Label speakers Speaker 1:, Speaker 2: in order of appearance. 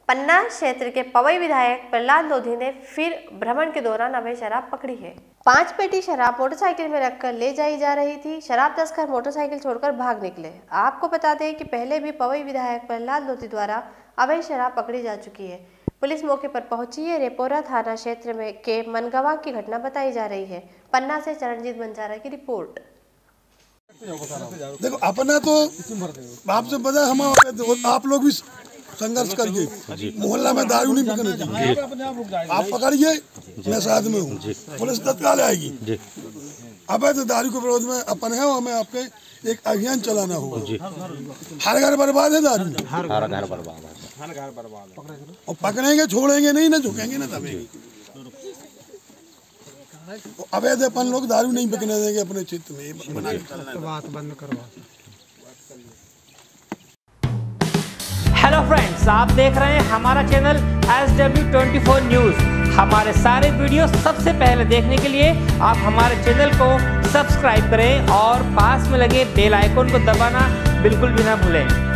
Speaker 1: पन्ना क्षेत्र के पवई विधायक प्रहलाद लोधी ने फिर भ्रमण के दौरान अवैध शराब पकड़ी है। 5 पेटी शराब मोटरसाइकिल में रखकर ले जाई जा रही थी। शराब तस्कर मोटरसाइकिल छोड़कर भाग निकले। आपको बता दें कि पहले भी पवई विधायक प्रहलाद लोधी द्वारा अवैध शराब पकड़ी जा चुकी है। पुलिस मौके पर पहुंची है। रेपोरा थाना क्षेत्र में के मनगवा की घटना बताई जा रही है। पन्ना से चरणजीत बंजारा की रिपोर्ट।
Speaker 2: देखो अपना तो आपसे बता, हम आप लोग भी संघर्ष करके मोहल्ला में दारू नहीं पकड़ने चाहिए। आप पकड़िए, मैं साथ में हूँ, पुलिस तत्काल आएगी। अब तो दारू के विरोध में अपन है, हमें आपके एक अभियान चलाना होगा। हर घर बर्बाद है दारू, हर घर बर्बाद है। और पकड़ेंगे, छोड़ेंगे नहीं, ना झुकेंगे ना दबेंगे। अवैध अपन लोग दारू नहीं बिकने देंगे अपने क्षेत्र में। बात बंद करवा।
Speaker 3: हेलो फ्रेंड्स, आप देख रहे हैं हमारा चैनल SW24 न्यूज़। हमारे सारे वीडियो सबसे पहले देखने के लिए आप हमारे चैनल को सब्सक्राइब करें और पास में लगे बेल आइकन को दबाना बिल्कुल भी ना भूलें।